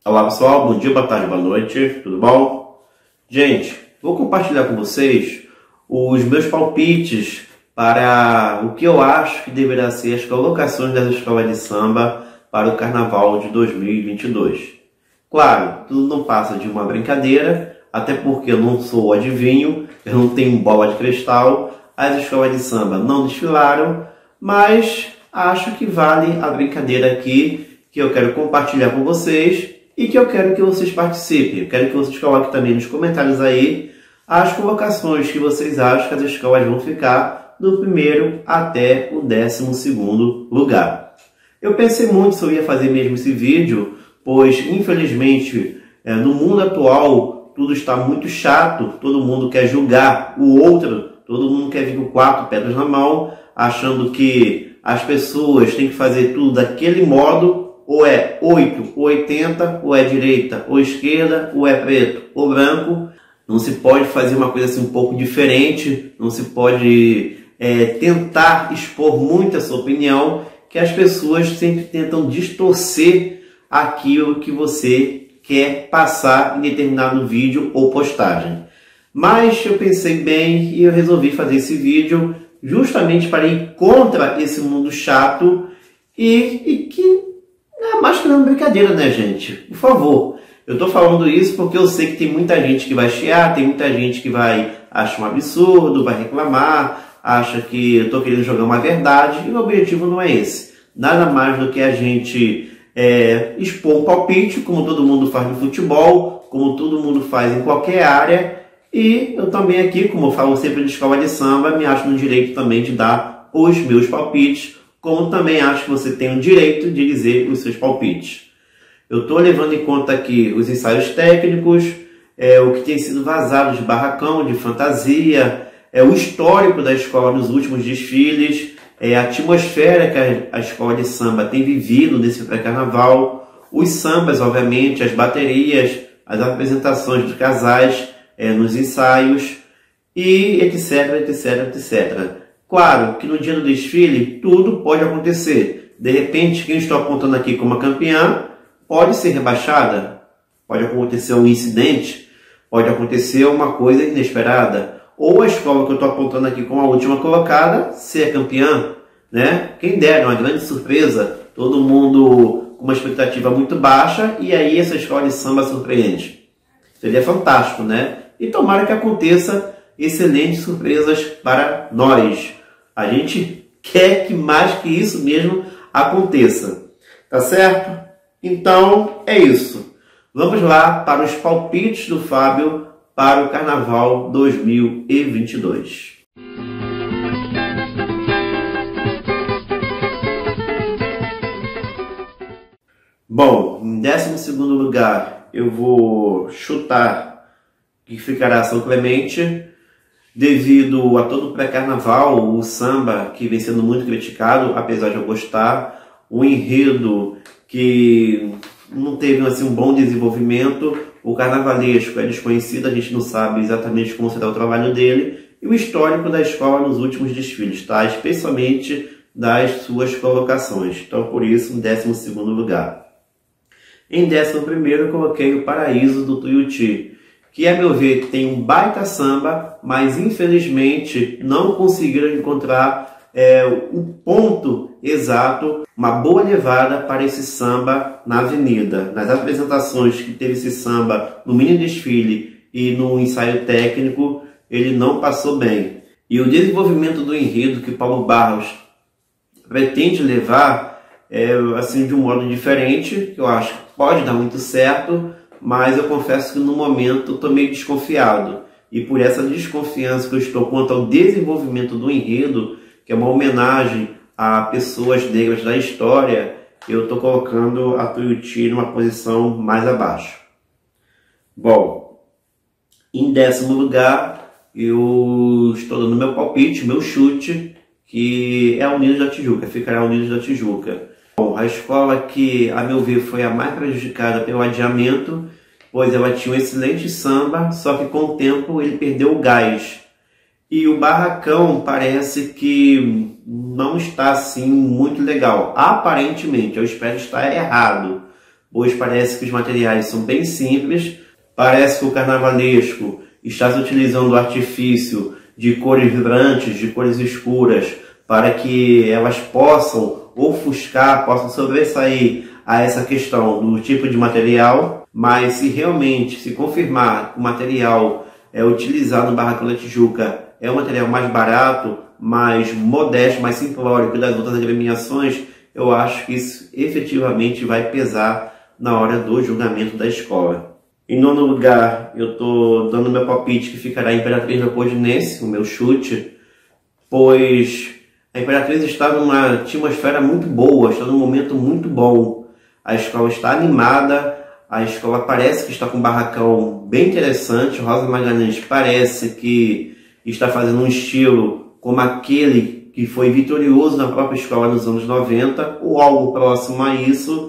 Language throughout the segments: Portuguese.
Olá pessoal, bom dia, boa tarde, boa noite, tudo bom? Gente, vou compartilhar com vocês os meus palpites para o que eu acho que deverá ser as colocações das escolas de samba para o Carnaval de 2022. Claro, tudo não passa de uma brincadeira, até porque eu não sou adivinho, eu não tenho bola de cristal, as escolas de samba não desfilaram, mas acho que vale a brincadeira aqui, que eu quero compartilhar com vocês e que eu quero que vocês participem. Eu quero que vocês coloquem também nos comentários aí as colocações que vocês acham que as escolas vão ficar do primeiro até o 12º lugar. Eu pensei muito se eu ia fazer mesmo esse vídeo, pois infelizmente no mundo atual tudo está muito chato, todo mundo quer julgar o outro, todo mundo quer vir com 4 pedras na mão, achando que as pessoas têm que fazer tudo daquele modo, ou é 8 ou 80, ou é direita ou esquerda, ou é preto ou branco. Não se pode fazer uma coisa assim um pouco diferente, não se pode tentar expor muito a sua opinião, que as pessoas sempre tentam distorcer aquilo que você quer passar em determinado vídeo ou postagem. Mas eu pensei bem e eu resolvi fazer esse vídeo justamente para ir contra esse mundo chato e que não é mais que uma brincadeira, né, gente? Por favor. Eu tô falando isso porque eu sei que tem muita gente que vai chiar, tem muita gente que vai achar um absurdo, vai reclamar, acha que eu tô querendo jogar uma verdade, e o objetivo não é esse. Nada mais do que a gente expor um palpite, como todo mundo faz no futebol, como todo mundo faz em qualquer área, e eu também aqui, como eu falo sempre de escola de samba, me acho no direito também de dar os meus palpites, como também acho que você tem o direito de dizer os seus palpites. Eu estou levando em conta aqui os ensaios técnicos, o que tem sido vazado de barracão, de fantasia, o histórico da escola nos últimos desfiles, a atmosfera que a escola de samba tem vivido nesse pré-carnaval, os sambas, obviamente, as baterias, as apresentações de casais nos ensaios, e etc, etc, etc. Claro que no dia do desfile tudo pode acontecer. De repente, quem estou apontando aqui como a campeã pode ser rebaixada, pode acontecer um incidente, pode acontecer uma coisa inesperada. Ou a escola que eu estou apontando aqui como a última colocada ser campeã, né? Quem dera, uma grande surpresa, todo mundo com uma expectativa muito baixa e aí essa escola de samba surpreende. Seria fantástico, né? E tomara que aconteça excelentes surpresas para nós. A gente quer que mais que isso mesmo aconteça. Tá certo? Então, é isso. Vamos lá para os palpites do Fábio para o Carnaval 2022. Bom, em 12º lugar, eu vou chutar que ficará São Clemente, devido a todo o pré-carnaval, o samba que vem sendo muito criticado, apesar de eu gostar, o enredo que não teve assim, um bom desenvolvimento, o carnavalesco é desconhecido, a gente não sabe exatamente como será o trabalho dele, e o histórico da escola nos últimos desfiles, tá? Especialmente das suas colocações. Então, por isso, em 12º lugar. Em 11º, eu coloquei o Paraíso do Tuiuti, que, a meu ver, tem um baita samba, mas infelizmente não conseguiram encontrar o ponto exato, uma boa levada para esse samba na avenida. Nas apresentações que teve esse samba no mini desfile e no ensaio técnico, ele não passou bem. E o desenvolvimento do enredo que Paulo Barros pretende levar assim, de um modo diferente, que eu acho que pode dar muito certo, mas eu confesso que no momento estou meio desconfiado. E por essa desconfiança que eu estou quanto ao desenvolvimento do enredo, que é uma homenagem a pessoas negras da história, eu estou colocando a Tuiuti numa posição mais abaixo. Bom, em 10º lugar, eu estou dando meu palpite, meu chute, que é a Unidos da Tijuca, ficará a Unidos da Tijuca. Bom, a escola que, a meu ver, foi a mais prejudicada pelo adiamento, pois ela tinha um excelente samba, só que com o tempo ele perdeu o gás. E o barracão parece que não está assim muito legal. Aparentemente, eu espero estar errado, pois parece que os materiais são bem simples, parece que o carnavalesco está se utilizando o artifício de cores vibrantes, de cores escuras, para que elas possam ofuscar, possam sobressair a essa questão do tipo de material, mas se realmente se confirmar que o material utilizado no Barracão da Tijuca é um material mais barato, mais modesto, mais simplório que das outras agremiações, eu acho que isso efetivamente vai pesar na hora do julgamento da escola. Em nono lugar, eu estou dando meu palpite que ficará a Imperatriz Leopoldinense, o meu chute, pois a Imperatriz está numa atmosfera muito boa, está num momento muito bom. A escola está animada, a escola parece que está com um barracão bem interessante. Rosa Magalhães parece que está fazendo um estilo como aquele que foi vitorioso na própria escola nos anos 90, ou algo próximo a isso.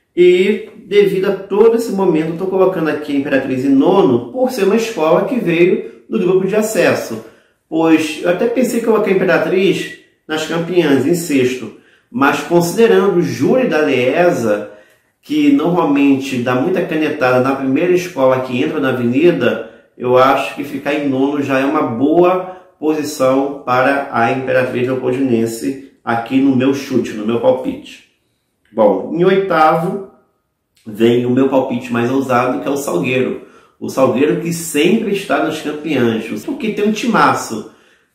E devido a todo esse momento, estou colocando aqui a Imperatriz em nono, por ser uma escola que veio do grupo de acesso. Pois eu até pensei que coloquei a Imperatriz nas campeãs, em sexto. Mas considerando o júri da Leesa, que normalmente dá muita canetada na primeira escola que entra na avenida, eu acho que ficar em nono já é uma boa posição para a Imperatriz Leopoldinense aqui no meu chute, no meu palpite. Bom, em oitavo vem o meu palpite mais ousado, que é o Salgueiro. O Salgueiro que sempre está nas campeãs, porque tem um timaço.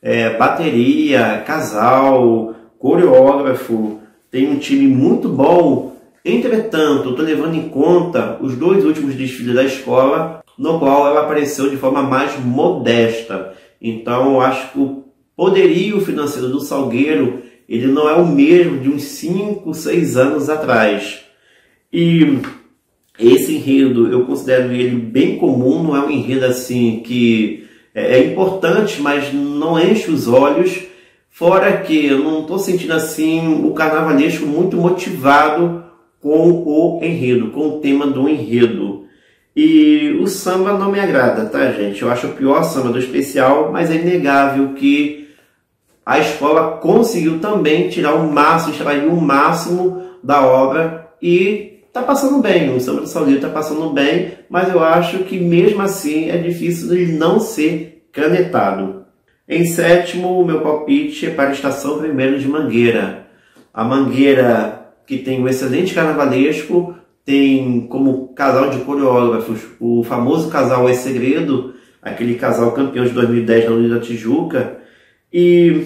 Bateria, casal, coreógrafo, tem um time muito bom. Entretanto, estou levando em conta os 2 últimos desfiles da escola, no qual ela apareceu de forma mais modesta. Então, eu acho que o poderio financeiro do Salgueiro ele não é o mesmo de uns 5, 6 anos atrás. E esse enredo, eu considero ele bem comum, não é um enredo assim que é importante, mas não enche os olhos. Fora que eu não estou sentindo assim o carnavalesco muito motivado com o enredo, com o tema do enredo. E o samba não me agrada, tá, gente? Eu acho o pior samba do especial, mas é inegável que a escola conseguiu também tirar o máximo, extrair o máximo da obra e está passando bem. O samba do Salgueiro está passando bem, mas eu acho que mesmo assim é difícil ele não ser canetado. Em sétimo, o meu palpite é para a Estação 1º de Mangueira. A Mangueira, que tem um excelente carnavalesco, tem como casal de coreógrafos o famoso casal É Segredo, aquele casal campeão de 2010 na Unida Tijuca. E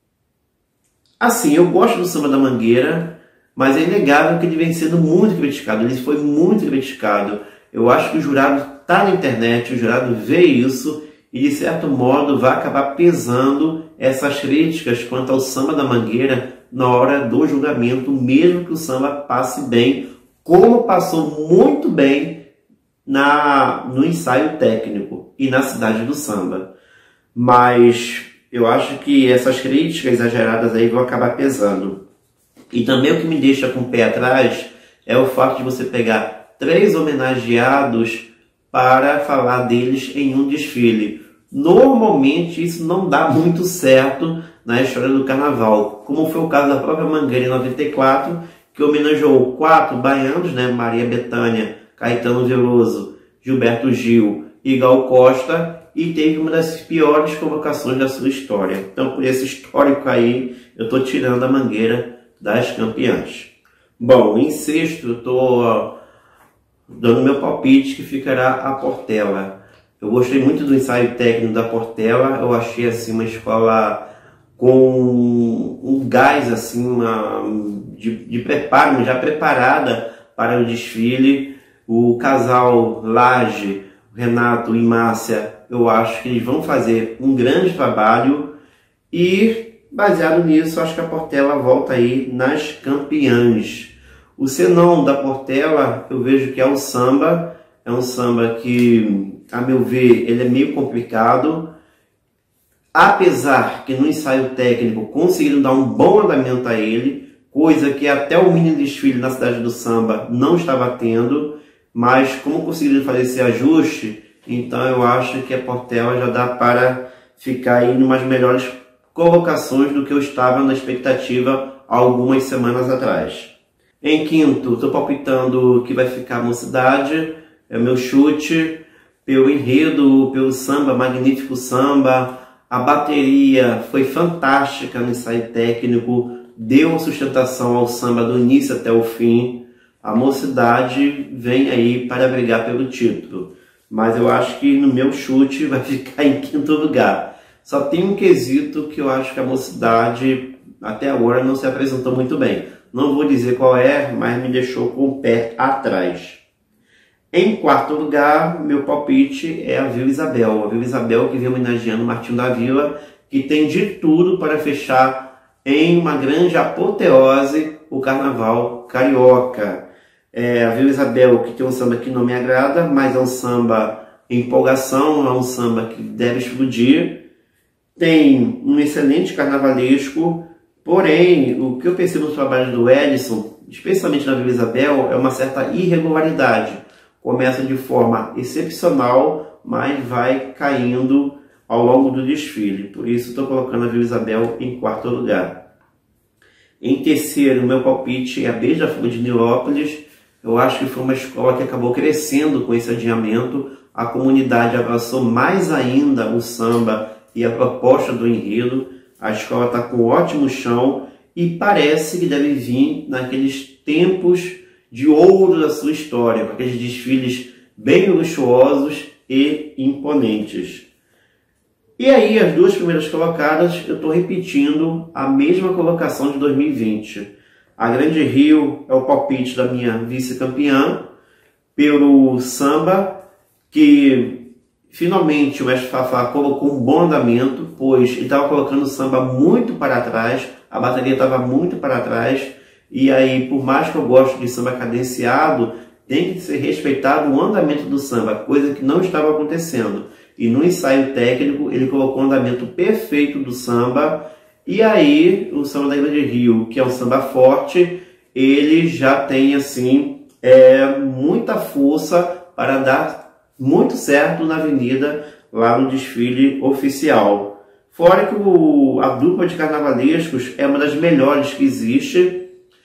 assim, eu gosto do samba da Mangueira, mas é inegável que ele vem sendo muito criticado. Ele foi muito criticado. Eu acho que o jurado está na internet, o jurado vê isso e de certo modo vai acabar pesando essas críticas quanto ao samba da Mangueira na hora do julgamento, mesmo que o samba passe bem, como passou muito bem no ensaio técnico e na cidade do samba. Mas eu acho que essas críticas exageradas aí vão acabar pesando. E também o que me deixa com o pé atrás é o fato de você pegar 3 homenageados para falar deles em um desfile. Normalmente isso não dá muito certo na história do carnaval, como foi o caso da própria Mangueira em 94, que homenageou 4 baianos, né? Maria Bethânia, Caetano Veloso, Gilberto Gil e Gal Costa, e teve uma das piores convocações da sua história. Então, por esse histórico aí, eu estou tirando a Mangueira das campeãs. Bom, em sexto, eu estou dando meu palpite que ficará a Portela. Eu gostei muito do ensaio técnico da Portela. Eu achei assim uma escola com um gás assim, de preparo, já preparada para o desfile. O casal Laje, Renato e Márcia, eu acho que eles vão fazer um grande trabalho e, baseado nisso, acho que a Portela volta aí nas campeãs. O senão da Portela, eu vejo que é um samba que, a meu ver, ele é meio complicado. Apesar que no ensaio técnico conseguiram dar um bom andamento a ele, coisa que até o mini desfile na cidade do samba não estava tendo, mas como conseguiram fazer esse ajuste, então eu acho que a Portela já dá para ficar aí em umas melhores colocações do que eu estava na expectativa há algumas semanas atrás. Em quinto, estou palpitando que vai ficar a Mocidade, é o meu chute, pelo enredo, pelo samba, magnífico samba. A bateria foi fantástica no ensaio técnico, deu sustentação ao samba do início até o fim. A Mocidade vem aí para brigar pelo título, mas eu acho que no meu chute vai ficar em quinto lugar. Só tem um quesito que eu acho que a Mocidade até agora não se apresentou muito bem. Não vou dizer qual é, mas me deixou com o pé atrás. Em quarto lugar, meu palpite é a Vila Isabel. A Vila Isabel que vem homenageando Martinho da Vila, que tem de tudo para fechar em uma grande apoteose o Carnaval Carioca. A Vila Isabel que tem um samba que não me agrada, mas é um samba em empolgação, é um samba que deve explodir. Tem um excelente carnavalesco, porém, o que eu percebo no trabalho do Edson, especialmente na Vila Isabel, é uma certa irregularidade. Começa de forma excepcional, mas vai caindo ao longo do desfile. Por isso, estou colocando a Vila Isabel em quarto lugar. Em terceiro, meu palpite é a Beija-Flor de Nilópolis. Eu acho que foi uma escola que acabou crescendo com esse adiamento. A comunidade abraçou mais ainda o samba e a proposta do enredo. A escola está com ótimo chão e parece que deve vir naqueles tempos de ouro da sua história, com aqueles desfiles bem luxuosos e imponentes. E aí, as duas primeiras colocadas, eu estou repetindo a mesma colocação de 2020. A Grande Rio é o palpite da minha vice-campeã, pelo samba, que finalmente o Mestre Fafá colocou um bom andamento, pois ele estava colocando o samba muito para trás, a bateria estava muito para trás, e aí, por mais que eu goste de samba cadenciado, tem que ser respeitado o andamento do samba, coisa que não estava acontecendo. E no ensaio técnico, ele colocou o andamento perfeito do samba, e aí o samba da Grande Rio, que é um samba forte, ele já tem assim muita força para dar muito certo na avenida, lá no desfile oficial. Fora que a dupla de carnavalescos é uma das melhores que existe.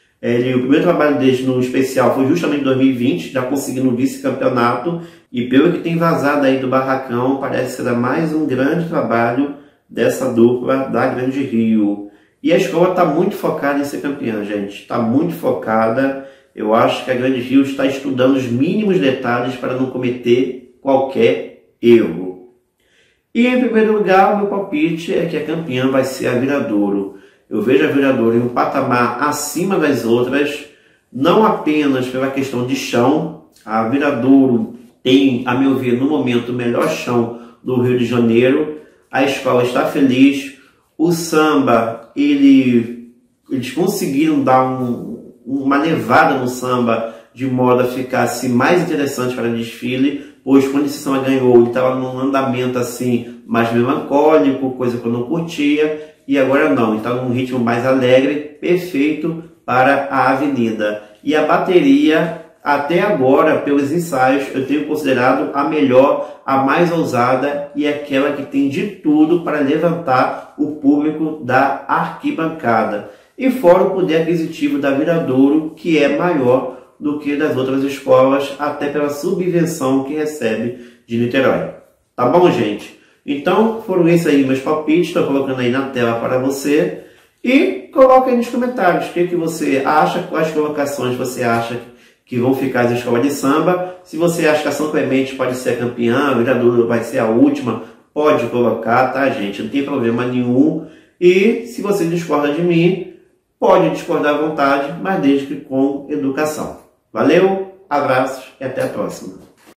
O primeiro trabalho deles no especial foi justamente em 2020, já conseguindo o vice-campeonato, e pelo que tem vazado aí do Barracão, parece que será mais um grande trabalho dessa dupla da Grande Rio. E a escola está muito focada em ser campeã, gente, está muito focada. Eu acho que a Grande Rio está estudando os mínimos detalhes para não cometer qualquer erro. E em primeiro lugar, o meu palpite é que a campeã vai ser a Viradouro. Eu vejo a Viradouro em um patamar acima das outras, não apenas pela questão de chão. A Viradouro tem, a meu ver, no momento, o melhor chão do Rio de Janeiro. A escola está feliz. O samba, eles conseguiram dar uma levada no samba de modo a ficar assim, mais interessante para o desfile, pois quando esse samba ganhou, ele estava num andamento assim, mais melancólico, coisa que eu não curtia. E agora não, está num ritmo mais alegre, perfeito para a avenida. E a bateria, até agora, pelos ensaios, eu tenho considerado a melhor, a mais ousada e aquela que tem de tudo para levantar o público da arquibancada. E fora o poder aquisitivo da Viradouro, que é maior do que das outras escolas, até pela subvenção que recebe de Niterói. Tá bom, gente? Então, foram esses aí meus palpites, estou colocando aí na tela para você. E coloca aí nos comentários o que você acha, quais colocações você acha que vão ficar as escolas de samba. Se você acha que a São Clemente pode ser a campeã, a Viradouro vai ser a última, pode colocar, tá, gente? Não tem problema nenhum. E se você discorda de mim, pode discordar à vontade, mas desde que com educação. Valeu, abraços e até a próxima.